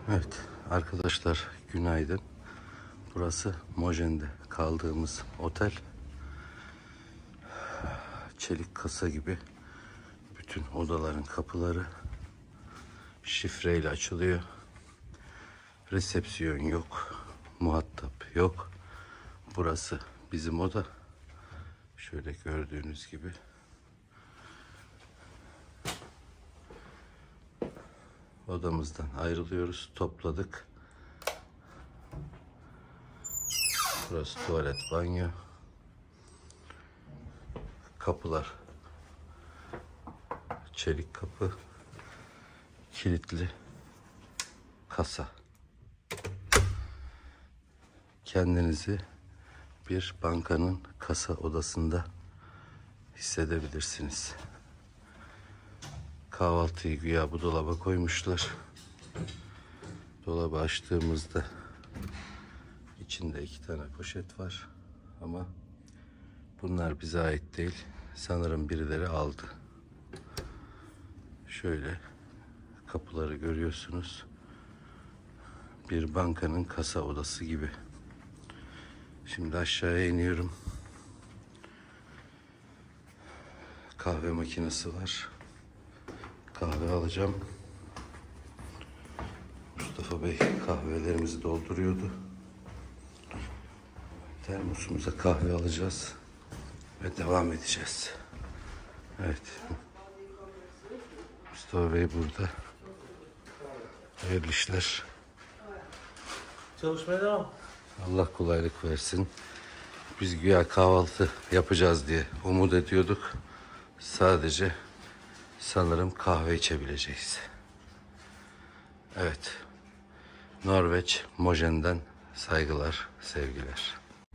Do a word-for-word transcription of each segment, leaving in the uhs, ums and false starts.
Evet arkadaşlar, günaydın. Burası Mojen'de kaldığımız otel. Çelik kasa gibi bütün odaların kapıları şifreyle açılıyor. Resepsiyon yok, muhatap yok. Burası bizim oda. Şöyle gördüğünüz gibi. Odamızdan ayrılıyoruz, topladık. Burası tuvalet, banyo. Kapılar çelik kapı, kilitli kasa. Kendinizi bir bankanın kasa odasında hissedebilirsiniz. Kahvaltıyı güya bu dolaba koymuşlar. Dolabı açtığımızda içinde iki tane poşet var ama bunlar bize ait değil. Sanırım birileri aldı. Şöyle kapıları görüyorsunuz. Bir bankanın kasa odası gibi. Şimdi aşağıya iniyorum. Kahve makinesi var. Kahve alacağım. Mustafa Bey kahvelerimizi dolduruyordu. Termosumuza kahve alacağız ve devam edeceğiz. Evet. Mustafa Bey burada. Hayırlı işler. Çalışmaya devam. Allah kolaylık versin. Biz güya kahvaltı yapacağız diye umut ediyorduk. Sadece sanırım kahve içebileceğiz. Evet. Norveç, Mojen'den saygılar, sevgiler.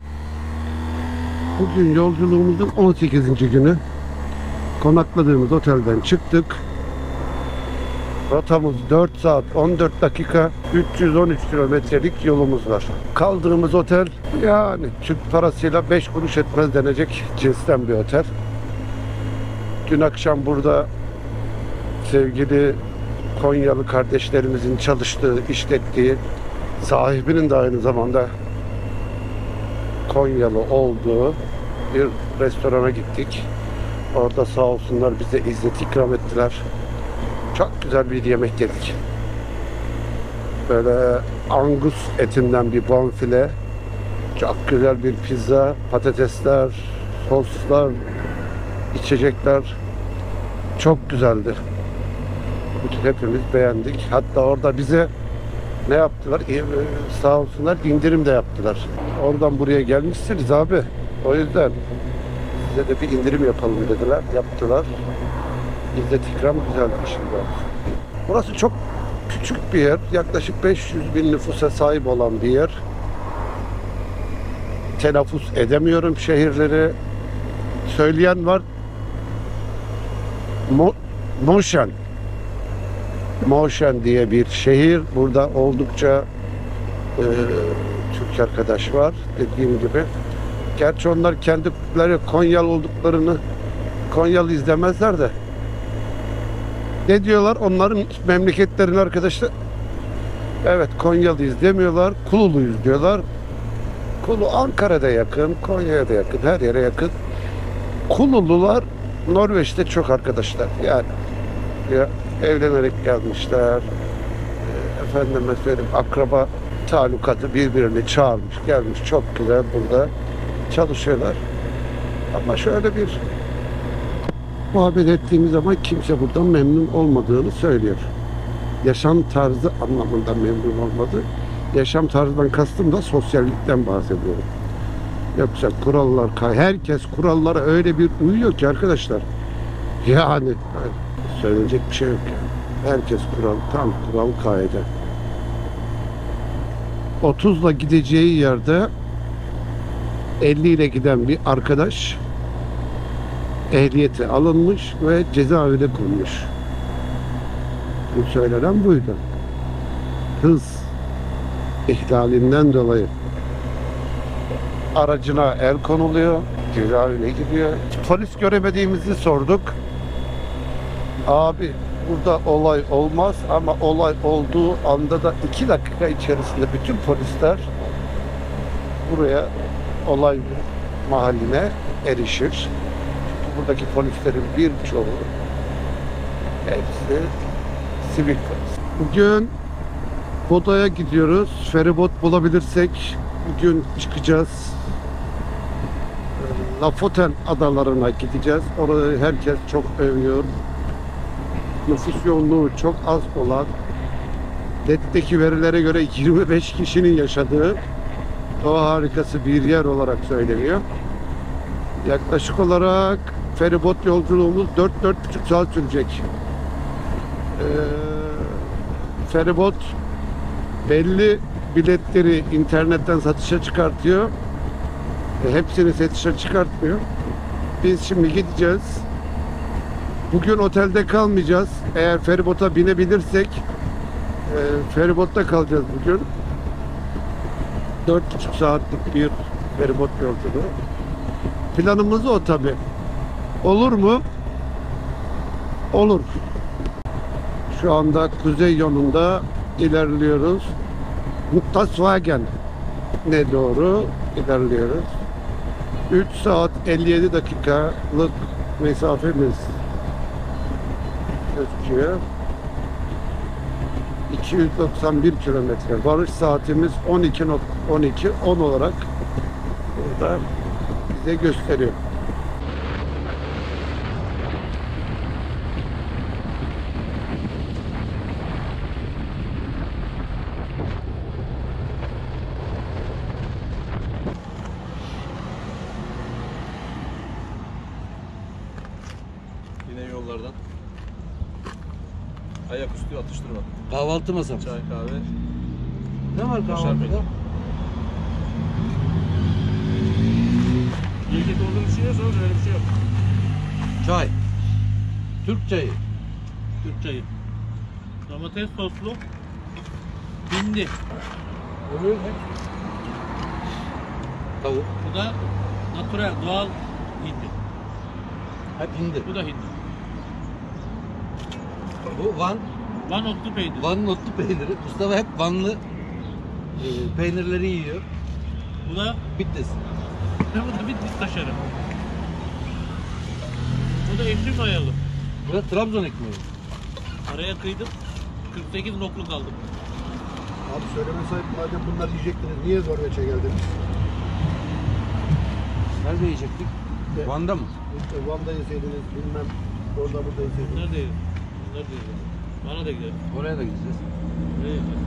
Bugün yolculuğumuzun on sekizinci günü. Konakladığımız otelden çıktık. Rotamız dört saat on dört dakika, üç yüz on üç kilometrelik yolumuz var. Kaldığımız otel yani Türk parasıyla beş kuruş etmez denecek cinsten bir otel. Dün akşam burada sevgili Konyalı kardeşlerimizin çalıştığı, işlettiği, sahibinin de aynı zamanda Konyalı olduğu bir restorana gittik. Orada sağ olsunlar bize izzet ikram ettiler. Çok güzel bir yemek yedik. Böyle angus etinden bir bonfile, çok güzel bir pizza, patatesler, soslar, içecekler çok güzeldi. Bütün hepimiz beğendik. Hatta orada bize ne yaptılar? Ee, sağ olsunlar indirim de yaptılar. Oradan buraya gelmişsiniz abi. O yüzden size de bir indirim yapalım dediler. Yaptılar. İzzet ikram güzeldi şimdi. Burası çok küçük bir yer. Yaklaşık beş yüz bin nüfusa sahip olan bir yer. Telaffuz edemiyorum şehirleri. Söyleyen var. Mo Moşen. Moşen diye bir şehir. Burada oldukça e, Türk arkadaş var. Dediğim gibi. Gerçi onlar kendileri Konyalı olduklarını Konyalı izlemezler de. Ne diyorlar? Onların memleketlerin arkadaşlar. Evet, Konyalıyız demiyorlar. Kululuyuz diyorlar. Kulu Ankara'da yakın, Konya'ya da yakın, her yere yakın. Kululular Norveç'te çok arkadaşlar. Yani ya, evlenerek gelmişler. Efendime söyleyeyim, akraba talukatı birbirini çağırmış, gelmiş. Çok güzel burada çalışıyorlar. Ama şöyle bir muhabbet ettiğimiz zaman kimse buradan memnun olmadığını söylüyor. Yaşam tarzı anlamında memnun olmadı. Yaşam tarzından kastım da sosyallikten bahsediyorum. Yoksa kurallar, herkes kurallara öyle bir uyuyor ki arkadaşlar. Yani söyleyecek bir şey yok yani. Herkes kural, tam kural kaide. otuzla gideceği yerde elli ile giden bir arkadaş ehliyeti alınmış ve cezaevine konmuş. Bu söylenen buydu. Hız ihlalinden dolayı aracına el konuluyor, cezaevine gidiyor. Polis göremediğimizi sorduk. Abi burada olay olmaz ama olay olduğu anda da iki dakika içerisinde bütün polisler buraya olay mahalline erişir. Çünkü buradaki polislerin birçoğu hepsi sivil polis. Bugün Boda'ya gidiyoruz. Feribot bulabilirsek bugün çıkacağız. Lofoten adalarına gideceğiz. Orayı herkes çok övüyor. Nüfus yoğunluğu çok az olan, netteki verilere göre yirmi beş kişinin yaşadığı doğa harikası bir yer olarak söyleniyor. Yaklaşık olarak feribot yolculuğumuz dört dört buçuk saat sürecek. Ee, feribot belli biletleri internetten satışa çıkartıyor. E, hepsini satışa çıkartmıyor. Biz şimdi gideceğiz. Bugün otelde kalmayacağız. Eğer feribota binebilirsek e, feribotta kalacağız bugün. dört buçuk saatlik bir feribot yolculuğu. Planımız o tabi. Olur mu? Olur. Şu anda kuzey yolunda ilerliyoruz. Muttaswagen ne doğru ilerliyoruz. üç saat elli yedi dakikalık mesafemiz gözüküyor. iki yüz doksan bir kilometre. Varış saatimiz on iki on iki on olarak burada bize gösteriyor. Yine yollardan. Ayaküstü atıştırma. Kahvaltı masası. Çay, kahve. Ne var Kaşar kahvaltıda? peynir. Yiyecek olduğunu düşünüyorsanız öyle bir şey yok. Çay. Türk çayı. Türk çayı. Domates soslu hindi. Öyle mi? Tavuk. Bu da natural, doğal hindi. Hep hindi. Bu da hindi. Bu Van. Van otlu peynir. Van'ın otlu peyniri. Mustafa hep Vanlı e, peynirleri yiyor. Bu da Bitlis. bu da Bitlis kaşarı. Bu da ekşi mayalı. Bu da Trabzon ekmeği. Araya kıydım. kırk sekiz nokluk aldım. Abi söylemeseydim madem bunlar yiyecektiniz niye Norveç'e geldiniz? Nerede yiyecektik? Evet. Van'da mı? İşte Van'da yeseydiniz bilmem orada burada yeseydiniz. Neredeyiz? Neredeyiz? Bana da gidelim. Oraya da gideceğiz. Nereye gidelim?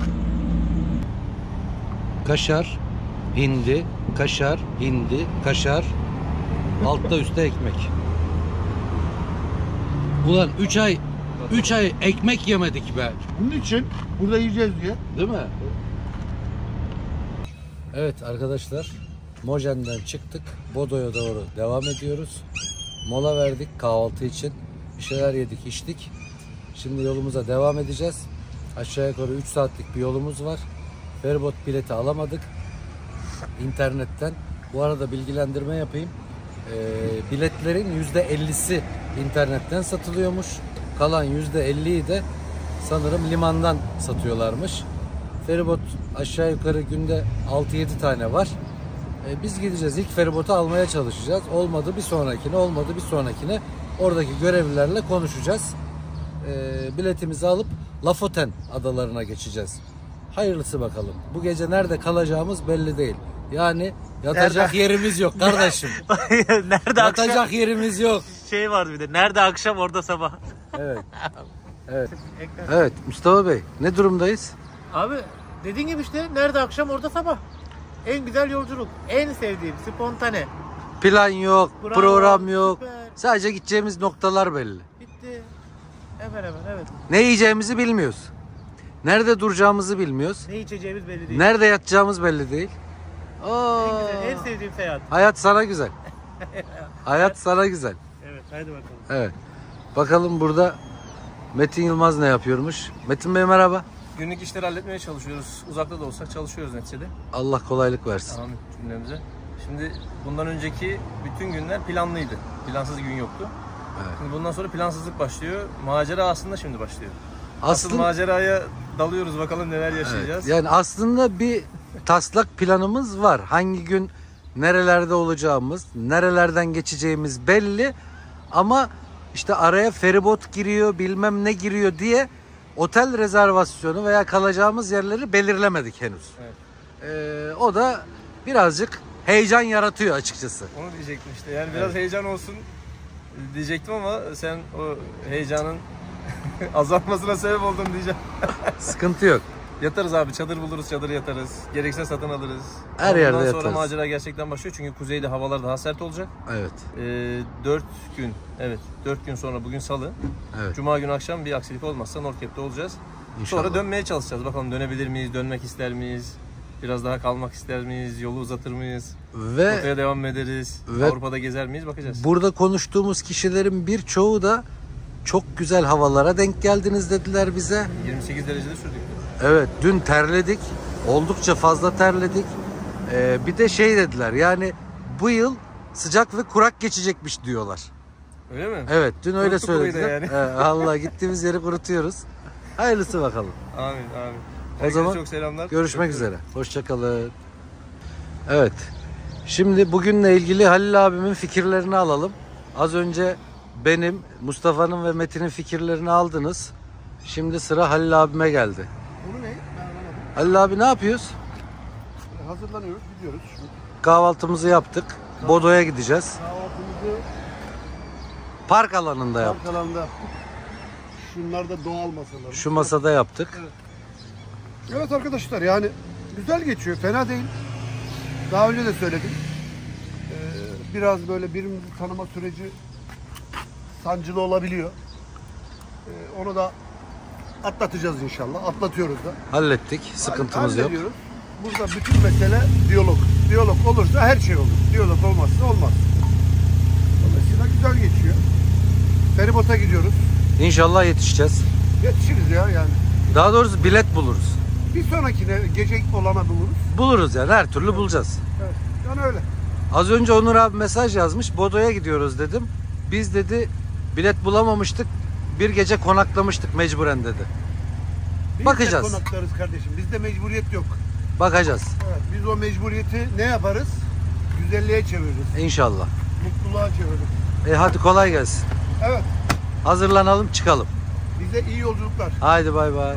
Kaşar, hindi, kaşar, hindi, kaşar. Altta üstte ekmek. Ulan üç ay üç ay ekmek yemedik be. Bunun için burada yiyeceğiz diye. Değil mi? Evet arkadaşlar, Mojen'den çıktık. Bodo'ya doğru devam ediyoruz. Mola verdik kahvaltı için. Bir şeyler yedik, içtik. Şimdi yolumuza devam edeceğiz. Aşağı yukarı üç saatlik bir yolumuz var. Feribot bileti alamadık internetten. Bu arada bilgilendirme yapayım. Ee, biletlerin yüzde ellisi internetten satılıyormuş. Kalan yüzde elliyi de sanırım limandan satıyorlarmış. Feribot aşağı yukarı günde altı yedi tane var. Ee, biz gideceğiz. İlk feribotu almaya çalışacağız. Olmadı bir sonrakine, olmadı bir sonrakine. Oradaki görevlilerle konuşacağız. Ee, biletimizi alıp Lofoten adalarına geçeceğiz. Hayırlısı bakalım. Bu gece nerede kalacağımız belli değil. Yani yatacak Nerede? yerimiz yok kardeşim. Nerede Yatacak akşam? yerimiz yok. Şey vardı bir de. Nerede akşam orada sabah. Evet. Evet. Evet Mustafa Bey, ne durumdayız? Abi dediğin gibi işte nerede akşam orada sabah. En güzel yolculuk. En sevdiğim spontane. Plan yok, Bravo, program yok. süper. Sadece gideceğimiz noktalar belli. Bitti. Hemen hemen evet. Ne yiyeceğimizi bilmiyoruz. Nerede duracağımızı bilmiyoruz. Ne içeceğimiz belli değil. Nerede yatacağımız belli değil. En Oo. güzel, en sevdiğim seyahat. Hayat sana güzel. Hayat sana güzel. Evet hadi bakalım. Evet. Bakalım burada Metin Yılmaz ne yapıyormuş? Metin Bey merhaba. Günlük işleri halletmeye çalışıyoruz. Uzakta da olsa çalışıyoruz neticede. Allah kolaylık versin. Amin cümlemize. Şimdi bundan önceki bütün günler planlıydı. Plansız gün yoktu. Evet. Şimdi bundan sonra plansızlık başlıyor. Macera aslında şimdi başlıyor. Asıl Aslında maceraya dalıyoruz, bakalım neler yaşayacağız. evet, yani aslında bir taslak planımız var. Hangi gün nerelerde olacağımız, nerelerden geçeceğimiz belli. Ama işte araya feribot giriyor, bilmem ne giriyor diye otel rezervasyonu veya kalacağımız yerleri belirlemedik henüz. Evet. Ee, o da birazcık heyecan yaratıyor açıkçası. Onu diyecektim işte. Yani biraz Evet. heyecan olsun diyecektim ama sen o heyecanın azalmasına sebep oldun diyeceğim. Sıkıntı yok. Yatarız abi, çadır buluruz, çadır yatarız. Gerekirse satın alırız. Her Ondan yerde sonra yatarız. macera gerçekten başlıyor çünkü kuzeyde havalar daha sert olacak. Evet. Ee, dört gün, evet dört gün sonra, bugün salı. Evet. Cuma günü akşam bir aksilik olmazsa Norkep'te olacağız. İnşallah. Sonra dönmeye çalışacağız. Bakalım dönebilir miyiz, dönmek ister miyiz? Biraz daha kalmak ister miyiz, yolu uzatır mıyız? Ve Ortaya devam mı ederiz? ve- Avrupa'da gezer miyiz? Bakacağız. burada konuştuğumuz kişilerin birçoğu da çok güzel havalara denk geldiniz dediler bize. yirmi sekiz derecede sürdük. Evet, dün terledik. Oldukça fazla terledik. Ee, bir de şey dediler, yani bu yıl sıcak ve kurak geçecekmiş diyorlar. Öyle mi? Evet, dün öyle Kuruttuk burayı da söylediler. yani. Evet, Allah, gittiğimiz yeri kurutuyoruz. Hayırlısı bakalım. Amin, amin. O Herkese zaman çok selamlar. görüşmek Öpüyorum. üzere. Hoşçakalın. Evet. Şimdi bugünle ilgili Halil abimin fikirlerini alalım. Az önce benim, Mustafa'nın ve Metin'in fikirlerini aldınız. Şimdi sıra Halil abime geldi. Bunu ne? Ben anlamadım. Halil abi ne yapıyoruz? Hazırlanıyoruz, gidiyoruz. Kahvaltımızı yaptık. Bodo'ya gideceğiz. Kahvaltımızı Park alanında yaptık. park alanında yaptık. Şunlar da doğal masalar. Şu masada yaptık. Evet arkadaşlar, yani güzel geçiyor, fena değil. Daha önce de söyledim. Ee, biraz böyle birbirimizi tanıma süreci sancılı olabiliyor. Ee, onu da atlatacağız inşallah. Atlatıyoruz da. Hallettik. Sıkıntımız yok. Hallediyoruz. Burada bütün mesele diyalog. Diyalog olursa her şey olur. Diyalog olmazsa olmaz. Dolayısıyla güzel geçiyor. Feribota gidiyoruz. İnşallah yetişeceğiz. Yetişiriz ya yani. Daha doğrusu bilet buluruz. Bir sonrakine gece olana buluruz. Buluruz yani, her türlü bulacağız. Evet. Yani öyle. Az önce Onur abi mesaj yazmış. Bodo'ya gidiyoruz dedim. Biz dedi bilet bulamamıştık. Bir gece konaklamıştık mecburen dedi. Biz Bakacağız. de konaklarız kardeşim. Bizde mecburiyet yok. Bakacağız. Evet. Biz o mecburiyeti ne yaparız? Güzelliğe çeviririz. İnşallah. Mutluluğa çeviririz. E hadi kolay gelsin. Evet. Hazırlanalım, çıkalım. Bize iyi yolculuklar. Haydi bay bay.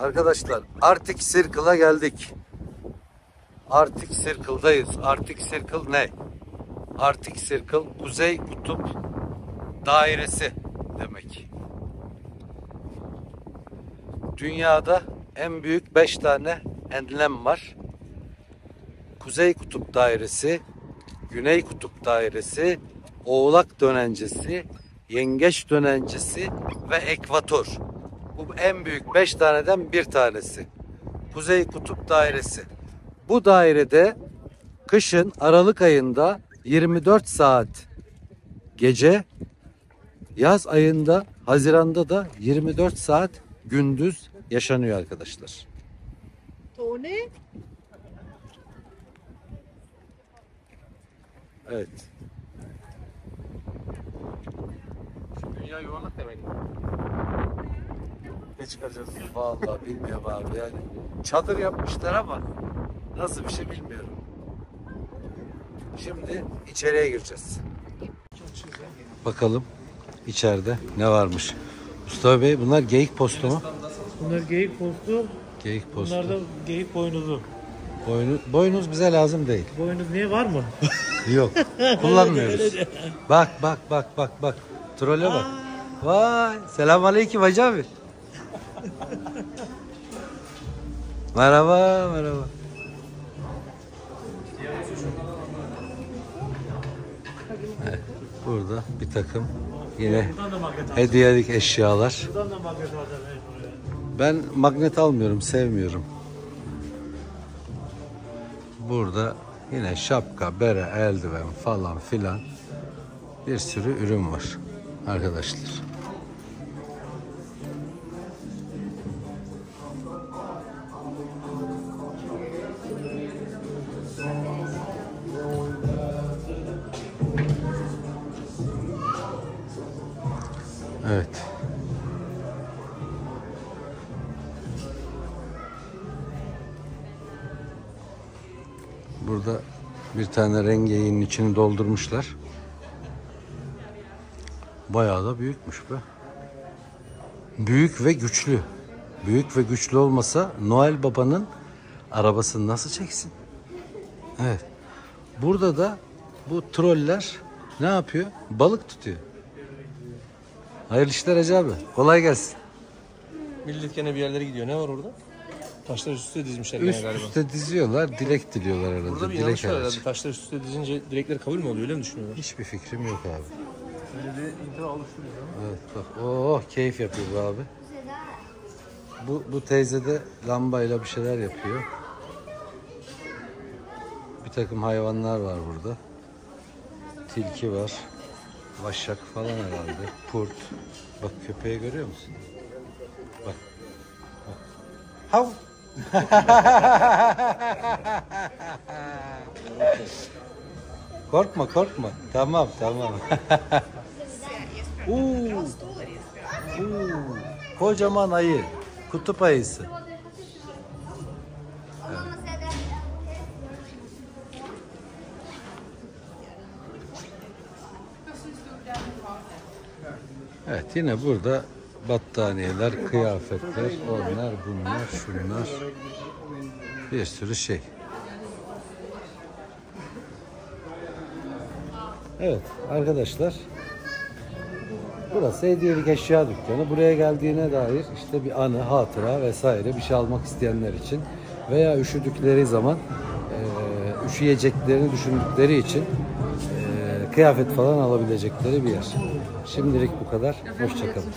Arkadaşlar Arctic Circle'a geldik. Arctic Circle'dayız. Arctic Circle ne? Arctic Circle Kuzey Kutup Dairesi demek. Dünyada en büyük beş tane enlem var. Kuzey Kutup Dairesi, Güney Kutup Dairesi, Oğlak Dönencesi, Yengeç Dönencesi ve Ekvator. Bu en büyük beş taneden bir tanesi. Kuzey Kutup Dairesi. Bu dairede kışın Aralık ayında yirmi dört saat gece, yaz ayında Haziran'da da yirmi dört saat gündüz yaşanıyor arkadaşlar. O ne? Evet. Dünya yuvarlak demek. Ne çıkaracağız? Vallahi bilmiyorum abi yani. Çadır yapmışlar ama nasıl bir şey bilmiyorum. Şimdi içeriye gireceğiz. Bakalım içeride ne varmış. Mustafa Bey bunlar geyik postu mu? Bunlar geyik postu. Geyik postu. Bunlar da geyik boynuzu. Boynu, boynuz bize lazım değil. Boynuz niye var mı? Yok. Kullanmıyoruz. Bak bak bak bak bak. Trole bak. Vay. Selamünaleyküm Hacı abi. Merhaba merhaba. Evet, burada bir takım yine hediyelik eşyalar. Buradan da magnet var. Ben magnet almıyorum, sevmiyorum. Burada yine şapka, bere, eldiven falan filan bir sürü ürün var arkadaşlar. Evet. Burada bir tane rengeğin içini doldurmuşlar. Bayağı da büyükmüş be. Büyük ve güçlü. Büyük ve güçlü olmasa Noel Baba'nın arabasını nasıl çeksin? Evet. Burada da bu troller ne yapıyor? Balık tutuyor. Hayırlı işler Hacı abi. Kolay gelsin. Millet gene bir yerlere gidiyor. Ne var orada? Taşlar üst üste dizmişler Üst gene galiba. üste diziyorlar, dilek diliyorlar arada. Burada bir dilek yanlış var aracı. herhalde. Taşlar üst üste dizince dilekleri kabul mü oluyor? Öyle mi düşünüyorlar? Hiçbir fikrim yok abi. Böyle bir iddia oluşturuyor. Evet bak. Oh keyif yapıyor bu abi. Bu, bu teyze de lambayla bir şeyler yapıyor. Bir takım hayvanlar var burada. Tilki var. Vaşak falan herhalde. Kurt. Bak köpeği görüyor musun? Bak. Bak. Hav. Korkma korkma. Tamam tamam. Uuu. Uuu. Kocaman ayı. Kutup ayısı. Evet yine burada battaniyeler, kıyafetler, onlar, bunlar, şunlar. Bir sürü şey. Evet arkadaşlar. Burası hediyelik eşya dükkanı. Buraya geldiğine dair işte bir anı, hatıra vesaire bir şey almak isteyenler için veya üşüdükleri zaman e, üşüyeceklerini düşündükleri için e, kıyafet falan alabilecekleri bir yer. Şimdilik bu kadar. Hoşça kalın.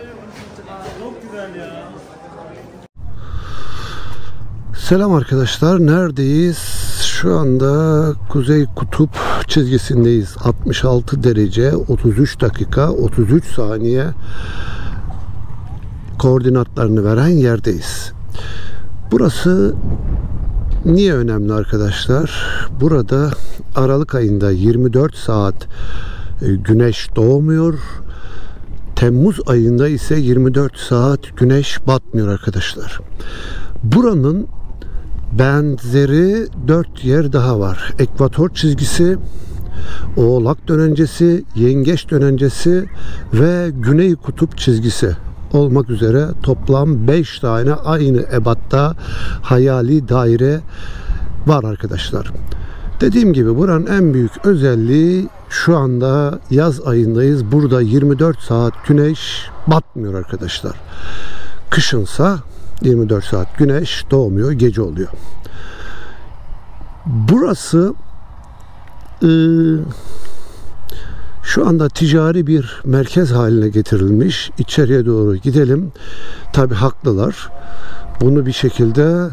Selam arkadaşlar. Neredeyiz? Şu anda Kuzey Kutup çizgisindeyiz. altmış altı derece otuz üç dakika otuz üç saniye koordinatlarını veren yerdeyiz. Burası niye önemli arkadaşlar? Burada Aralık ayında yirmi dört saat güneş doğmuyor. Temmuz ayında ise yirmi dört saat güneş batmıyor arkadaşlar. Buranın benzeri dört yer daha var. Ekvator çizgisi, Oğlak Dönencesi, Yengeç Dönencesi ve Güney Kutup çizgisi. olmak üzere toplam beş tane aynı ebatta hayali daire var arkadaşlar. Dediğim gibi buranın en büyük özelliği, şu anda yaz ayındayız. Burada yirmi dört saat güneş batmıyor arkadaşlar. Kışınsa yirmi dört saat güneş doğmuyor, gece oluyor. Burası e, şu anda ticari bir merkez haline getirilmiş. İçeriye doğru gidelim. Tabi haklılar. Bunu bir şekilde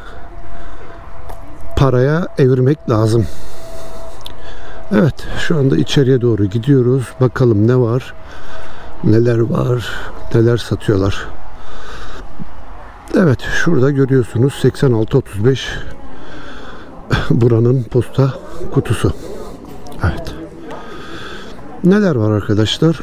paraya evirmek lazım. Evet, şu anda içeriye doğru gidiyoruz. Bakalım ne var, neler var, neler satıyorlar. Evet, şurada görüyorsunuz seksen altı otuz beş buranın posta kutusu. Evet. Neler var arkadaşlar?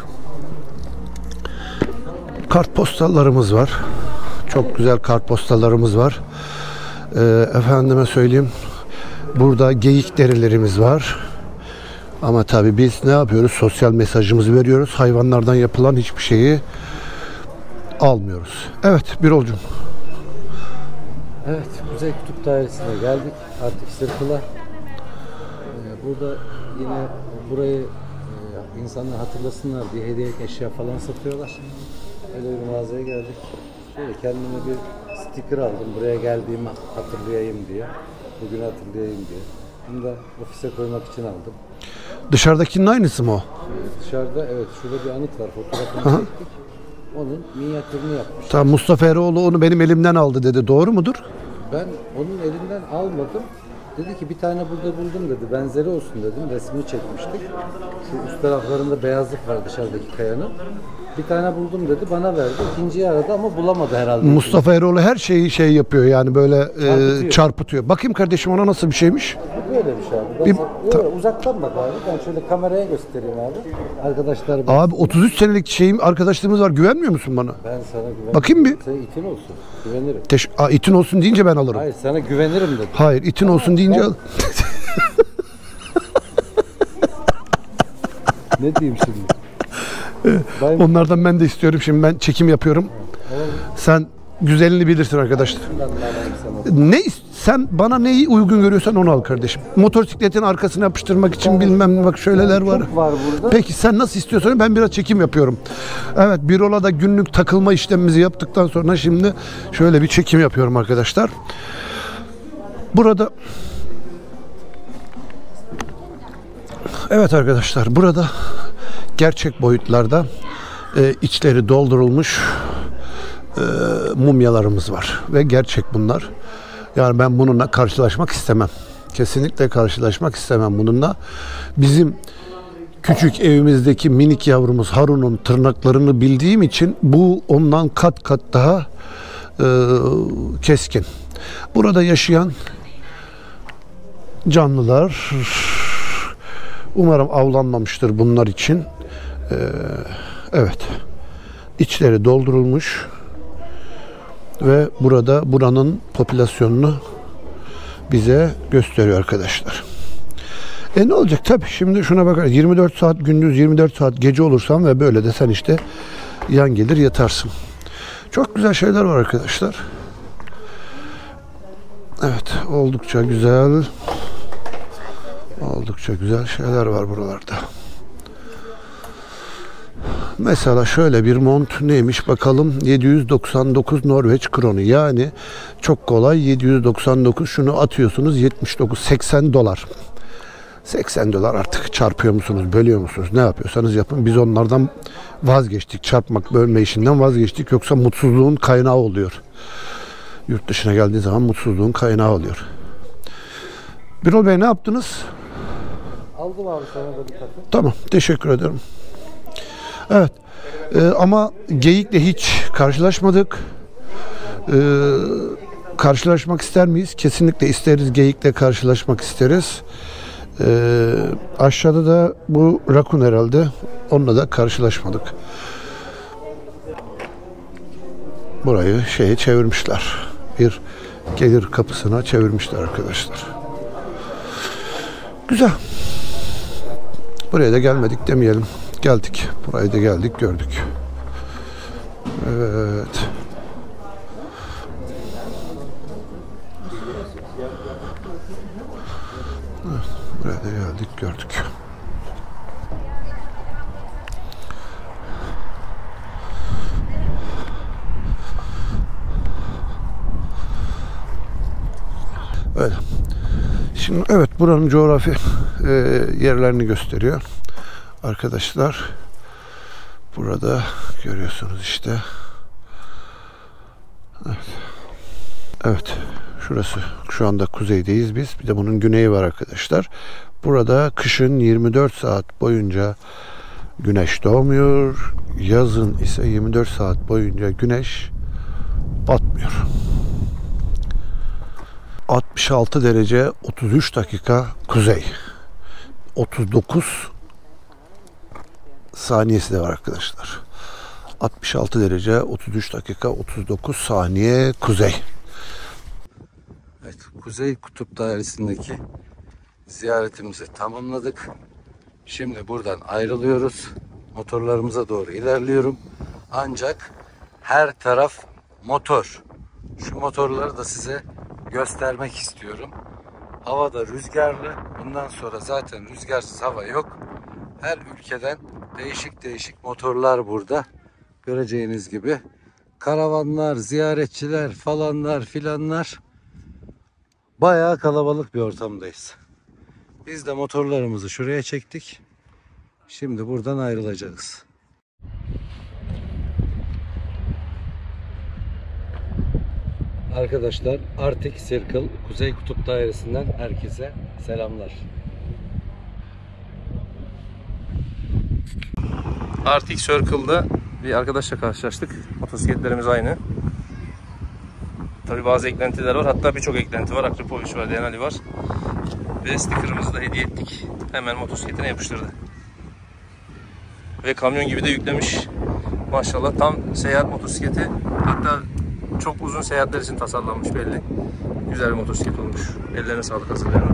Kartpostallarımız var. Çok güzel kartpostallarımız var. Ee, efendime söyleyeyim, burada geyik derilerimiz var. Ama tabii biz ne yapıyoruz? Sosyal mesajımızı veriyoruz. Hayvanlardan yapılan hiçbir şeyi almıyoruz. Evet, Birol'cum. Evet, Kuzey Kutup Dairesi'ne geldik. Artık Sırpıla. Ee, burada yine burayı e, insanlar hatırlasınlar diye hediye eşya falan satıyorlar. Öyle bir mağazaya geldik. Şöyle kendime bir sticker aldım. Buraya geldiğimi hatırlayayım diye. Bugün hatırlayayım diye. Bunu da ofise koymak için aldım. Dışarıdakinin aynısı mı o? Ee, dışarıda evet, şurada bir anıt var. Fotoğrafını çektik. Onun minyatürünü yapmış. Tamam, Mustafa Eroğlu onu benim elimden aldı dedi. Doğru mudur? Ben onun elinden almadım. Dedi ki bir tane burada buldum dedi. Benzeri olsun dedim. Resmini çekmiştik. Şu üst taraflarında beyazlık var dışarıdaki kayanın. Bir tane buldum dedi. Bana verdi. İkinciyi aradı ama bulamadı herhalde. Mustafa Eroğlu her şeyi şey yapıyor yani böyle Çarpıtıyor. e, çarpıtıyor. Bakayım kardeşim, ona nasıl bir şeymiş? Böyle bir şey abi. Bir- Ben, böyle uzaktan bak abi. Ben şöyle kameraya göstereyim abi. Arkadaşlar ben, Abi otuz üç senelik şeyim, arkadaşlığımız var. Güvenmiyor musun bana? ben sana güvenirim. Bakayım bir. Senin itin olsun. Güvenirim. Teş Aa, itin olsun deyince ben alırım. Hayır, sana güvenirim dedim. Hayır, itin olsun deyince al. Ne diyeyim şimdi? Ben Onlardan ben de istiyorum. Şimdi ben çekim yapıyorum. Sen güzelini bilirsin arkadaşlar. Ne is- sen bana neyi uygun görüyorsan onu al kardeşim. Motosikletin arkasına yapıştırmak için bilmem, bak şöyleler var. çok var burada. Peki sen nasıl istiyorsan, ben biraz çekim yapıyorum. Evet, Birol'a da günlük takılma işlemimizi yaptıktan sonra şimdi şöyle bir çekim yapıyorum arkadaşlar. Burada evet arkadaşlar, burada gerçek boyutlarda e, içleri doldurulmuş e, mumyalarımız var ve gerçek bunlar. Yani ben bununla karşılaşmak istemem. Kesinlikle karşılaşmak istemem bununla. Bizim küçük evimizdeki minik yavrumuz Harun'un tırnaklarını bildiğim için bu ondan kat kat daha e, keskin. Burada yaşayan canlılar, umarım avlanmamıştır bunlar için. Ee, evet, içleri doldurulmuş ve burada buranın popülasyonunu bize gösteriyor arkadaşlar. E ne olacak tabii, şimdi şuna bakar, yirmi dört saat gündüz, yirmi dört saat gece olursan ve böyle de sen işte yan gelir yatarsın. Çok güzel şeyler var arkadaşlar. Evet, oldukça güzel oldukça güzel şeyler var buralarda. Mesela şöyle bir mont neymiş bakalım, yedi yüz doksan dokuz Norveç kronu, yani çok kolay, yedi yüz doksan dokuz, şunu atıyorsunuz yetmiş dokuz, seksen dolar. seksen dolar artık çarpıyor musunuz, bölüyor musunuz, ne yapıyorsanız yapın. Biz onlardan vazgeçtik, çarpmak bölme işinden vazgeçtik, yoksa mutsuzluğun kaynağı oluyor. Yurt dışına geldiği zaman mutsuzluğun kaynağı oluyor. Birol Bey, ne yaptınız? Aldım abi sana da bir takım. Tamam, teşekkür ederim. Evet, e, ama geyikle hiç karşılaşmadık. E, karşılaşmak ister miyiz? Kesinlikle isteriz, geyikle karşılaşmak isteriz. E, aşağıda da bu rakun herhalde, onunla da karşılaşmadık. Burayı şeye çevirmişler. Bir gelir kapısına çevirmişler arkadaşlar. Güzel. Buraya da gelmedik demeyelim. Geldik. Buraya da geldik, gördük. Evet. Buraya da geldik, gördük. Öyle. Şimdi evet, buranın coğrafi e, yerlerini gösteriyor arkadaşlar. Burada görüyorsunuz işte. Evet. Evet. Şurası. Şu anda kuzeydeyiz biz. Bir de bunun güneyi var arkadaşlar. Burada kışın yirmi dört saat boyunca güneş doğmuyor. Yazın ise yirmi dört saat boyunca güneş batmıyor. altmış altı derece otuz üç dakika kuzey. otuz dokuz saniyesi de var arkadaşlar. altmış altı derece otuz üç dakika otuz dokuz saniye kuzey. Evet, Kuzey Kutup Dairesi'ndeki ziyaretimizi tamamladık. Şimdi buradan ayrılıyoruz. Motorlarımıza doğru ilerliyorum. Ancak her taraf motor. Şu motorları da size göstermek istiyorum. Hava da rüzgarlı. Bundan sonra zaten rüzgarsız hava yok. Her ülkeden değişik değişik motorlar burada. Göreceğiniz gibi. Karavanlar, ziyaretçiler falanlar filanlar. Bayağı kalabalık bir ortamdayız. Biz de motorlarımızı şuraya çektik. Şimdi buradan ayrılacağız. Arkadaşlar, Arctic Circle Kuzey Kutup Dairesi'nden herkese selamlar. Arctic Circle'da bir arkadaşla karşılaştık. Motosikletlerimiz aynı. Tabii bazı eklentiler var. Hatta birçok eklenti var. Akrapovic var, Denali var. Ve sticker'ımızı da hediye ettik. Hemen motosikletine yapıştırdı. Ve kamyon gibi de yüklemiş. Maşallah tam seyahat motosikleti. Hatta çok uzun seyahatler için tasarlanmış belli. Güzel bir motosiklet olmuş. Ellerine sağlık hazırlayan.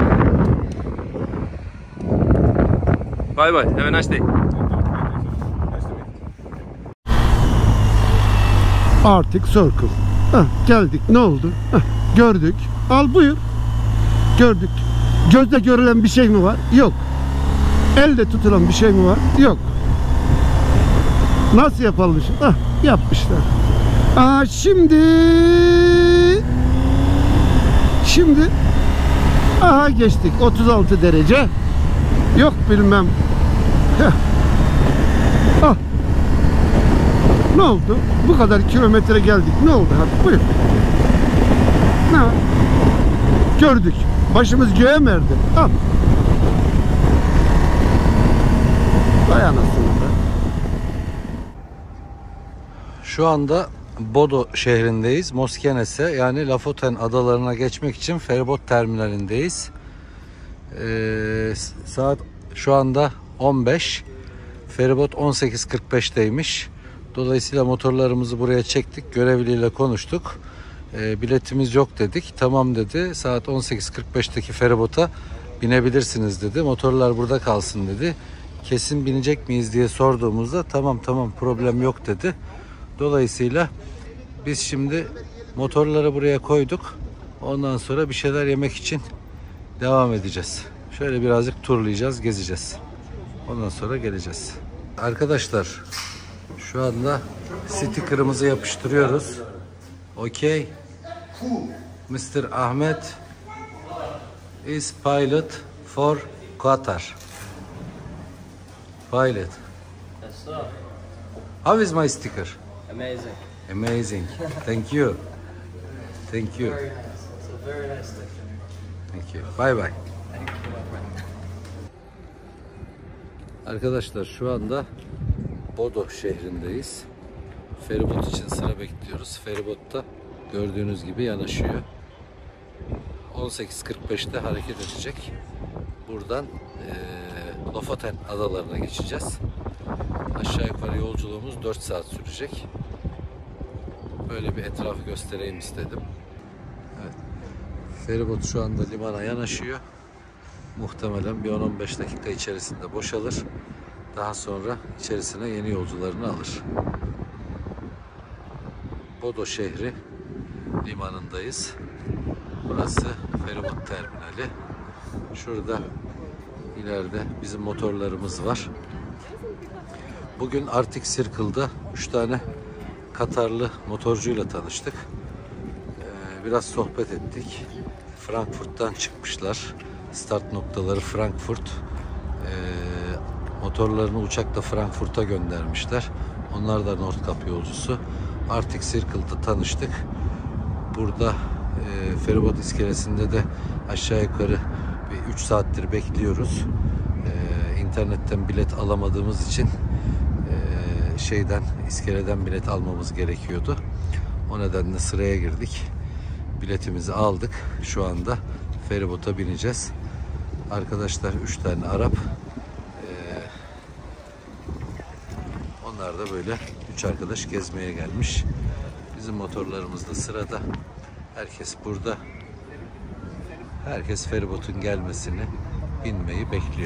Bye bye. Have a nice day. Arctic Circle. Heh, geldik. Ne oldu? Heh, gördük. Al buyur. Gördük. Gözle görülen bir şey mi var? Yok. Elle tutulan bir şey mi var? Yok. Nasıl yapılmış? Heh, yapmışlar. Aa, şimdi şimdi aha geçtik. otuz altı derece. Yok bilmem. Heh. Ah. Ne oldu? Bu kadar kilometre geldik. Ne oldu? Hadi buyur. Ne? Gördük. Başımız göğe mi erdi? Al. Vay anasını be. Şu anda Bodo şehrindeyiz. Moskenes'e yani Lofoten adalarına geçmek için feribot terminalindeyiz. Ee, saat şu anda on beş. Feribot on sekiz kırk beş'teymiş. Dolayısıyla motorlarımızı buraya çektik. Görevliyle konuştuk. E, biletimiz yok dedik. Tamam dedi. Saat on sekiz kırk beş'teki feribota binebilirsiniz dedi. Motorlar burada kalsın dedi. Kesin binecek miyiz diye sorduğumuzda tamam tamam problem yok dedi. Dolayısıyla biz şimdi motorları buraya koyduk. Ondan sonra bir şeyler yemek için devam edeceğiz. Şöyle birazcık turlayacağız, gezeceğiz. Ondan sonra geleceğiz. Arkadaşlar, şu anda sticker'ımızı yapıştırıyoruz. Okay. mister Ahmet is pilot for Qatar. Pilot. How is my sticker? Amazing. Amazing. Thank you. Thank you. Very nice. It's a very nice sticker. Thank you. Bye bye. Arkadaşlar, şu anda Bodo şehrindeyiz. Feribot için sıra bekliyoruz. Feribot da gördüğünüz gibi yanaşıyor. on sekiz kırk beş'te hareket edecek. Buradan e, Lofoten adalarına geçeceğiz. Aşağı yukarı yolculuğumuz dört saat sürecek. Böyle bir etrafı göstereyim istedim. Evet. Feribot şu anda limana yanaşıyor. Muhtemelen bir on on beş dakika içerisinde boşalır. Daha sonra içerisine yeni yolcularını alır. Bodo şehri limanındayız. Burası feribot terminali. Şurada ileride bizim motorlarımız var. Bugün Arctic Circle'da üç tane Katarlı motorcuyla tanıştık. Ee, biraz sohbet ettik. Frankfurt'tan çıkmışlar. Start noktaları Frankfurt. Ee, motorlarını uçakla Frankfurt'a göndermişler. Onlar da Nordkap yolcusu. Arctic Circle'da tanıştık. Burada e, feribot iskelesinde de aşağı yukarı bir üç saattir bekliyoruz. E, internetten bilet alamadığımız için e, şeyden iskeleden bilet almamız gerekiyordu. O nedenle sıraya girdik. Biletimizi aldık. Şu anda feribota bineceğiz. Arkadaşlar üç tane Arap. Ee, onlar da böyle üç arkadaş gezmeye gelmiş. Bizim motorlarımız da sırada. Herkes burada. Herkes feribotun gelmesini, binmeyi bekliyor.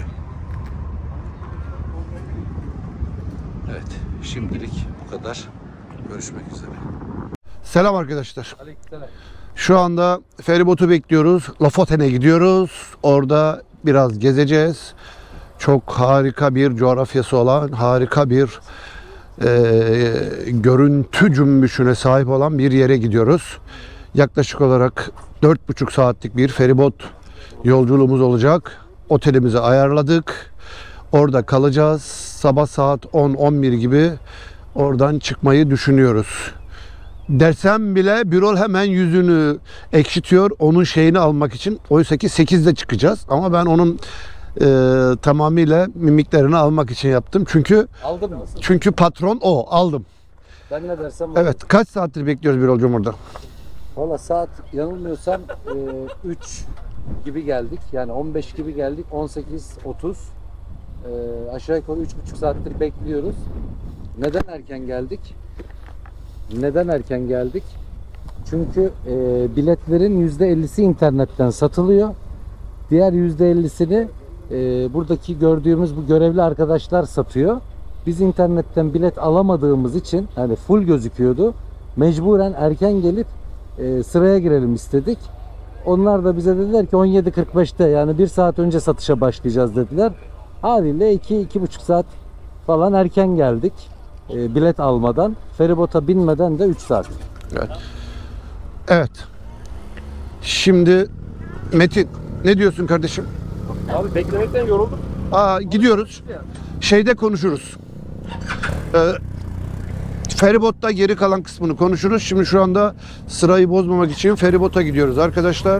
Evet, şimdilik bu kadar. Görüşmek üzere. Selam arkadaşlar. Şu anda feribotu bekliyoruz. Lofoten'e gidiyoruz. Orada biraz gezeceğiz. Çok harika bir coğrafyası olan, harika bir e, görüntü cümbüşüne sahip olan bir yere gidiyoruz. Yaklaşık olarak dört buçuk saatlik bir feribot yolculuğumuz olacak. Otelimizi ayarladık. Orada kalacağız. Sabah saat on on bir gibi oradan çıkmayı düşünüyoruz. Dersem bile Birol hemen yüzünü ekşitiyor onun şeyini almak için. Oysa ki sekizde çıkacağız ama ben onun e, tamamıyla mimiklerini almak için yaptım. Çünkü Aldın mı? çünkü patron o. Aldım. Ben ne dersem Evet. Kaç saattir bekliyoruz Birol'cum orada? Valla saat yanılmıyorsam üç gibi geldik. Yani on beş gibi geldik. on sekiz otuz. E, aşağı yukarı üç buçuk saattir bekliyoruz. Neden erken geldik? Neden erken geldik? Çünkü e, biletlerin yüzde ellisi internetten satılıyor. Diğer yüzde ellisini e, buradaki gördüğümüz bu görevli arkadaşlar satıyor. Biz internetten bilet alamadığımız için, hani full gözüküyordu. Mecburen erken gelip e, sıraya girelim istedik. Onlar da bize dediler ki on yedi kırk beşte, yani bir saat önce satışa başlayacağız dediler. Haliyle iki iki buçuk saat falan erken geldik. E, bilet almadan, feribota binmeden de üç saat. Evet. Evet. Şimdi Metin ne diyorsun kardeşim? Abi beklemekten yoruldum. Aa, gidiyoruz. Şeyde konuşuruz. Ee, feribotta geri kalan kısmını konuşuruz. Şimdi şu anda sırayı bozmamak için feribota gidiyoruz arkadaşlar.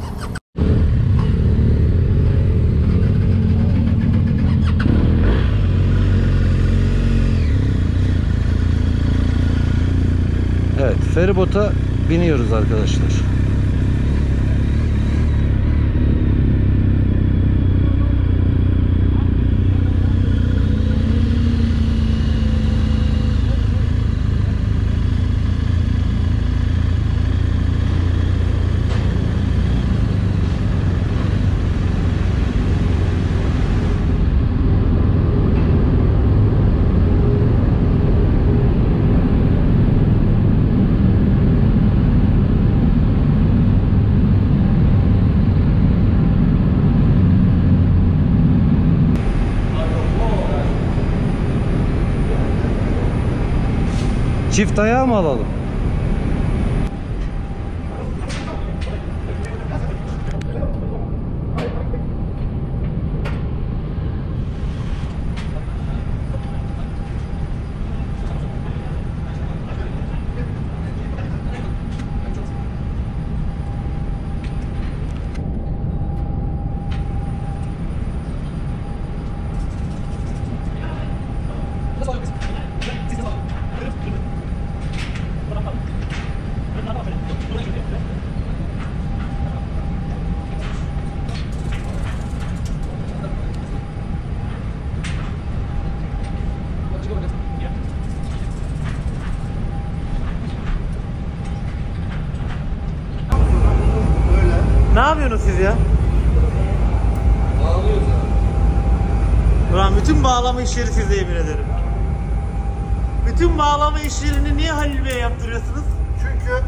Evet, feribota biniyoruz arkadaşlar. Çift ayağı mı alalım? Ne yapıyorsunuz siz ya? Bağlıyoruz abi. Ulan bütün bağlama işleri sizde, yemin ederim. Bütün bağlama işlerini niye Halil Bey'e yaptırıyorsunuz? gözüküyor.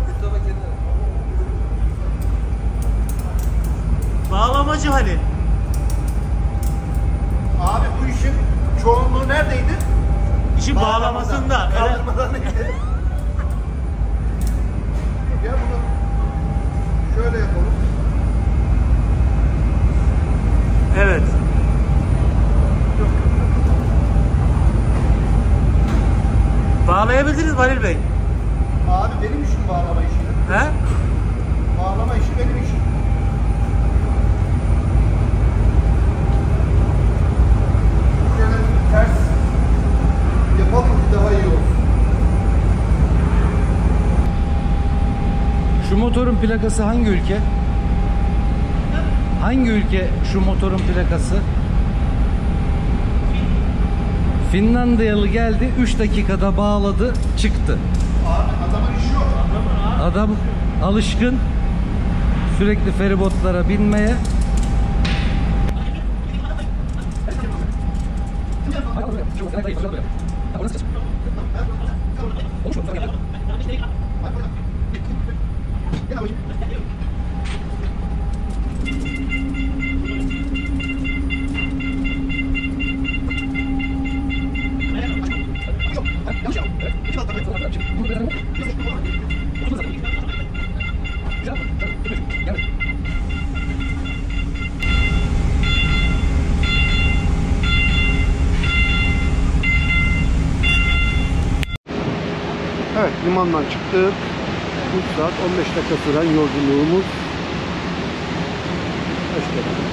Bağlamacı hani. Abi bu işin çoğunluğu neredeydi? İşin bağlamasında. Evet. Kaldırmadan neydi? Gel bunu şöyle yapalım. Evet. Bağlayabildiniz mi Halil Bey? Abi benim işim bağlama işi. He? Bağlama işi benim işim. Şöyle ters yapalım ki daha iyi olsun. Şu motorun plakası hangi ülke? Hangi ülke şu motorun plakası? Finlandiyalı geldi, üç dakikada bağladı, çıktı. Abi adamın işi yok. Adam alışkın sürekli feribotlara binmeye. Evet, limandan çıktık. üç saat on beş dakika süren yolculuğumuz. Hoş geldin.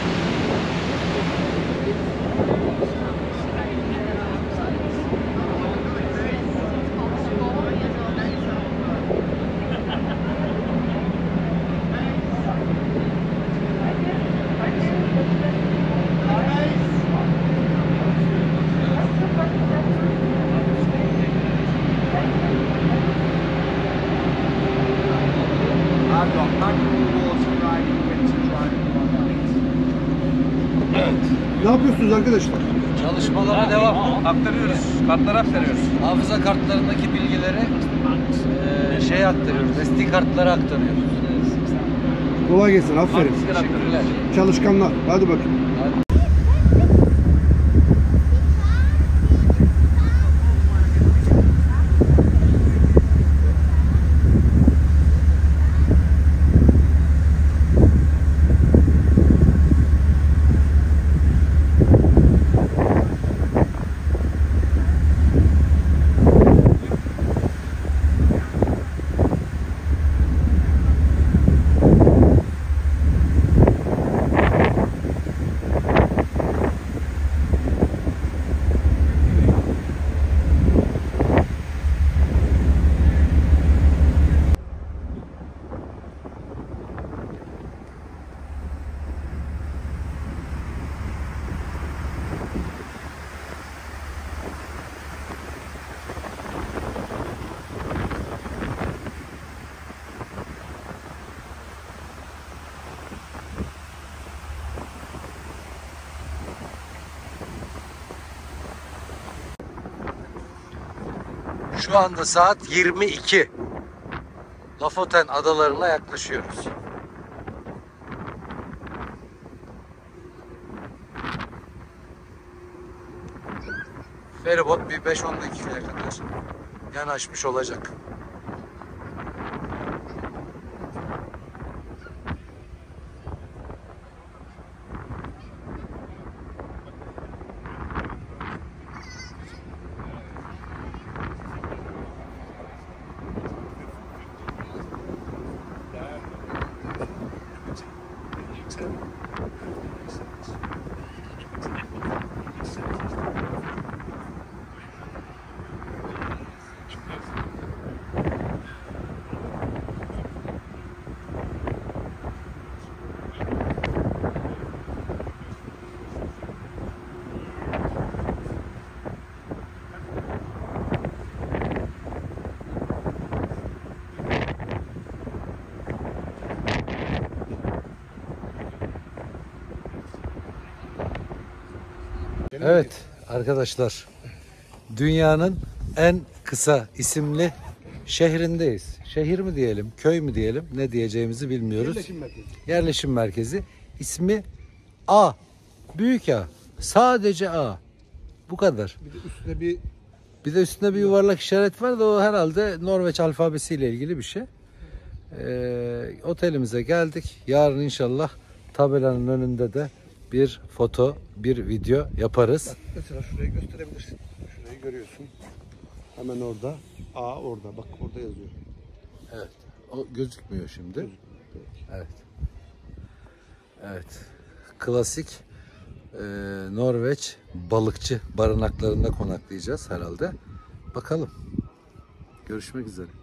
Ne yapıyorsunuz arkadaşlar? Çalışmalara devam. Aktarıyoruz. Kartları aktarıyoruz. Hafıza kartlarındaki bilgileri eee şey aktarıyoruz. S D kartlara aktarıyoruz. Kolay gelsin, aferin. Teşekkürler. Çalışkanlar. Hadi bakayım. Şu anda saat yirmi iki. Lofoten adalarına yaklaşıyoruz. Feribot bir beş on dakikaya kadar yanaşmış olacak. Evet arkadaşlar, dünyanın en kısa isimli şehrindeyiz. Şehir mi diyelim, köy mü diyelim, ne diyeceğimizi bilmiyoruz. Yerleşim merkezi. Yerleşim merkezi. İsmi A. Büyük A. Sadece A. Bu kadar. Bir de üstüne bir Bir de üstünde bir yuvarlak işaret var da o herhalde Norveç alfabesiyle ilgili bir şey. Ee, otelimize geldik. Yarın inşallah tabelanın önünde de bir foto, bir video yaparız. mesela şurayı gösterebilirsin. Şurayı görüyorsun. Hemen orada. A orada. Bak orada yazıyor. Evet. O gözükmüyor şimdi. Evet. Evet. Klasik e, Norveç balıkçı barınaklarında konaklayacağız herhalde. Bakalım. Görüşmek üzere.